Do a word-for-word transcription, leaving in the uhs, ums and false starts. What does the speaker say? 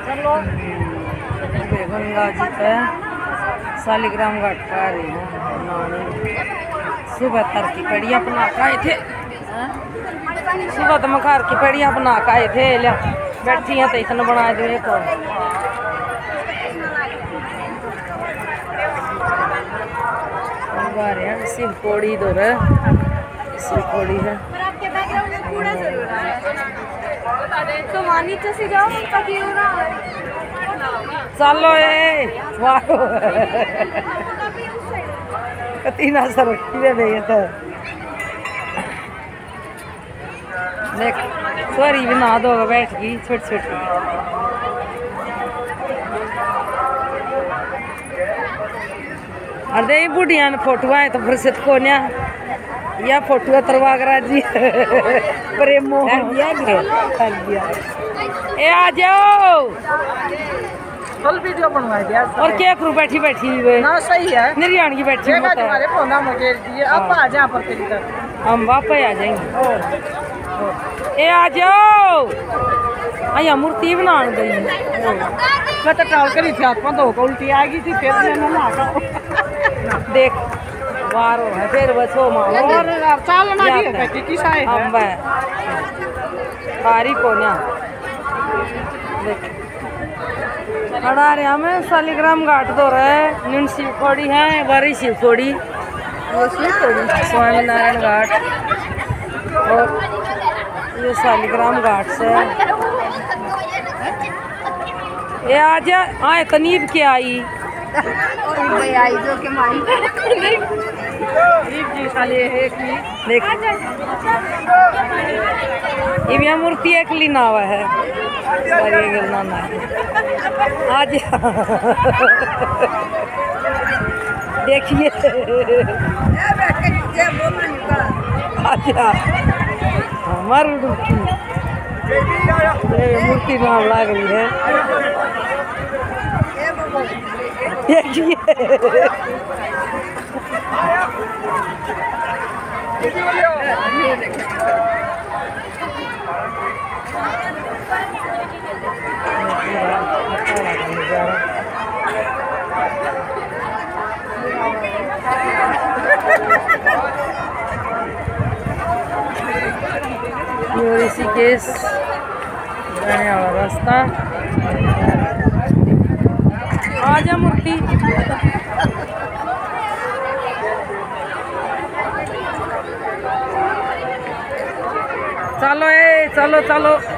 गंगा जी पे शालिग्राम घाट पर आ रही है। सुबह तर की कड़िया बना के आए थे, सुबह तो मखार की पेड़िया बना के आए थे। लिया बैठी हैं तो इतना बना दो एक और शिव पौड़ी दो रे, शिव पौड़ी है। चलो ए वाह कतीना सर नहीं तो देख सॉरी भी नहा दो बैठ गई छोटी छोटी। अरे बुढ़िया ने फोटो आए तो फिर से को या फोटो तरवा करा जी प्रेमो ए आ जाओ फुल वीडियो बनवा दिया और क्या करूं बैठी बैठी वे ना सही है निर्याण की बैठी है तुम्हारे पौधा मुझे दिए अब आ जा पर तेरी तरफ हम वापस आ जाएंगे। ए आ जाओ आया मूर्ति बनाने गई मैं तो टाल करी थी आत्मा तो उल्टी आ गई थी फिर मैंने ना देख वारो है फिर बसो मां और चालना भी है की साए हम है कारी को ना देख खड़ा रहे हमें शालिग्राम घाट तो रहे नीन शिव खोड़ी है वारी शिव खोड़ी स्वामी नारायण घाट और ये शालिग्राम घाट से ये आज आए तनीब के आई आई जो के माई जी साले एक देख ये मूर्ति एक ली नावा है और ये गिरना है आज देखिए अच्छा हमार मूर्ति नाम लग रही है देखिए ऋषिकेश जाने वाला रास्ता आजा मूर्ति चलो ए चलो चलो